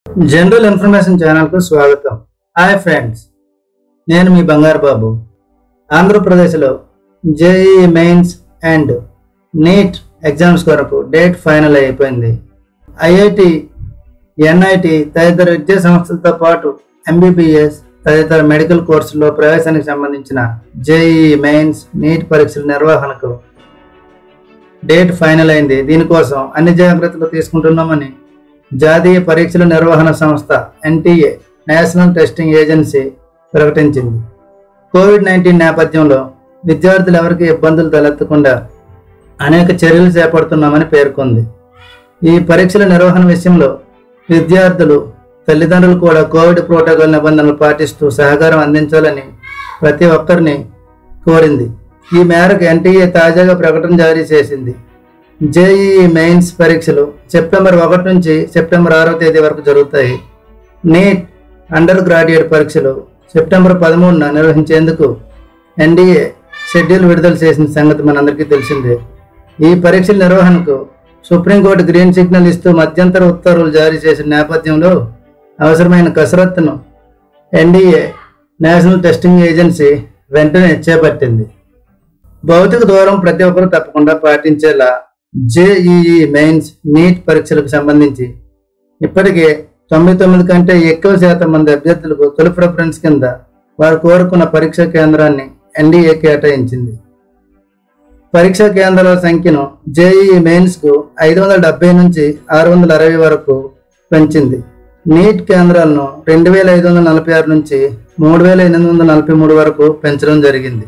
General information channel को स्वागतम। Hi friends, నేను మీ బంగారు బాబు। ఆంధ్రప్రదేశ్లో JEE mains and NEET exams కొరకు డేట్ ఫైనల్ అయిపోయింది। ఐఐటి, ఎన్ఐటి తదితర విద్యా సంస్థలతో పాటు ఎంబీబీఎస్ తదితర మెడికల్ కోర్సుల్లో ప్రవేశానికి సంబంధించిన జేఈఈ మెయిన్స్, నీట్ పరీక్షల నిర్వహణకు డేట్ ఫైనల్ అయింది। దీనికోసం అన్ని జాగ్రత్తలు తీసుకుంటున్నామని జాతీయ పరీక్షల నిర్వహణ సంస్థ ఎన్టీఏ నేషనల్ టెస్టింగ్ ఏజెన్సీ ప్రకటించింది। కోవిడ్-19 నేపథ్యంలో విద్యార్థులు ఎవరికి ఇబ్బందులు తలెత్తకుండా అనేక చర్యలు చేపడుతున్నామని పేర్కొంది। ఈ పరీక్షల నిర్వహణ విషయంలో విద్యార్థులు, తల్లిదండ్రులు కూడా కోవిడ్ ప్రోటోకాల్ నిబంధనలు పాటిస్తూ సహకారం అందించాలని ప్రతి ఒక్కరిని కోరింది। ఈ మేరకు ఎన్టీఏ తాజాగా ప్రకటన జారీ చేసింది। జేఈఈ మెయిన్స్ పరీక్షలు సెప్టెంబర్ 1 నుంచి సెప్టెంబర్ 6వ తేదీ వరకు జరుగుతాయి। నీట్ అండర్ గ్రాడ్యుయేట్ పరీక్షలు సెప్టెంబర్ 13న నిర్వహించేందుకు ఎన్డీఏ షెడ్యూల్ విడుదల చేసిన సంగతి మనందరికీ తెలిసిందే। ఈ పరీక్షల నిర్వహణకు సుప్రీంకోర్టు గ్రీన్ సిగ్నల్ ఇస్తూ మధ్యంతర ఉత్తర్వులు జారీ చేసిన నేపథ్యంలో అవసరమైన కసరత్తును ఎన్డీఏ నేషనల్ టెస్టింగ్ ఏజెన్సీ వెంటనే చేపట్టింది। భౌతిక దూరం ప్రతి ఒక్కరూ తప్పకుండా పాటించేలా జేఈఈ మెయిన్స్, నీట్ పరీక్షలకు సంబంధించి ఇప్పటికే 99 కంటే ఎక్కువ శాతం మంది అభ్యర్థులకు తొలి ప్రిఫరెన్స్ కింద వారు కోరుకున్న పరీక్షా కేంద్రాన్ని ఎన్డీఏ కేటాయించింది। పరీక్షా కేంద్రాల సంఖ్యను జేఈఈ మెయిన్స్కు 570 నుంచి 660 వరకు పెంచింది। నీట్ కేంద్రాలను 2546 నుంచి 3843 వరకు పెంచడం జరిగింది।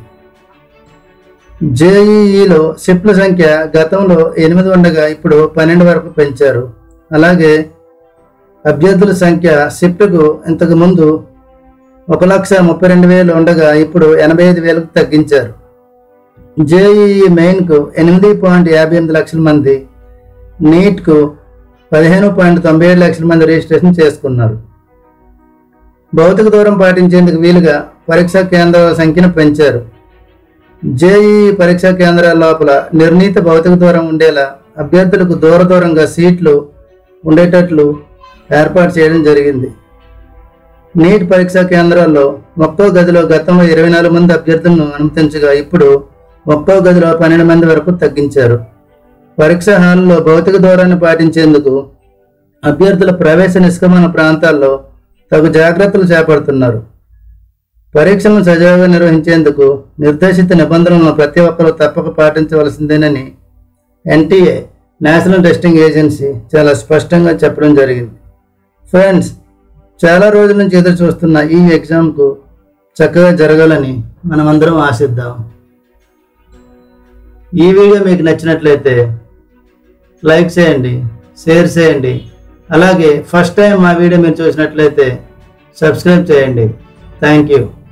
జేఈఈలో షిఫ్ట్ల సంఖ్య గతంలో 8 ఉండగా ఇప్పుడు 12 వరకు పెంచారు। అలాగే అభ్యర్థుల సంఖ్య షిఫ్ట్కు ఇంతకు ముందు 1,32,000 ఉండగా ఇప్పుడు 85,000కు తగ్గించారు। జేఈఈ మెయిన్కు 8.58 లక్షల మంది, నీట్కు 15.97 లక్షల మంది రిజిస్ట్రేషన్ చేసుకున్నారు। భౌతిక దూరం పాటించేందుకు వీలుగా పరీక్షా కేంద్రాల సంఖ్యను పెంచారు। జేఈఈ పరీక్షా కేంద్రాల లోపల నిర్ణీత భౌతిక దూరం ఉండేలా అభ్యర్థులకు దూరంగా సీట్లు ఉండేటట్లు ఏర్పాటు చేయడం జరిగింది। నీట్ పరీక్షా కేంద్రాల్లో ఒక్కో గదిలో గతంలో 24 మంది అభ్యర్థులను అనుమతించగా ఇప్పుడు ఒక్కో గదిలో 12 మంది వరకు తగ్గించారు। పరీక్షా హాల్లో భౌతిక దూరాన్ని పాటించేందుకు అభ్యర్థుల ప్రవేశ నిష్క్రమణ ప్రాంతాల్లో తగు జాగ్రత్తలు చేపడుతున్నారు। పరీక్షలను సజావుగా నిర్వహించేందుకు నిర్దేశిత నిబంధనలను ప్రతి ఒక్కరూ తప్పక పాటించవలసిందేనని ఎన్టీఏ నేషనల్ టెస్టింగ్ ఏజెన్సీ చాలా స్పష్టంగా చెప్పడం జరిగింది। ఫ్రెండ్స్, చాలా రోజుల నుంచి ఎదురు చూస్తున్న ఈ ఎగ్జామ్కు చక్కగా జరగాలని మనమందరం ఆశిద్దాం। ఈ వీడియో మీకు నచ్చినట్లయితే లైక్ చేయండి, షేర్ చేయండి, అలాగే ఫస్ట్ టైం మా వీడియో మీరు చూసినట్లయితే సబ్స్క్రైబ్ చేయండి। Thank you.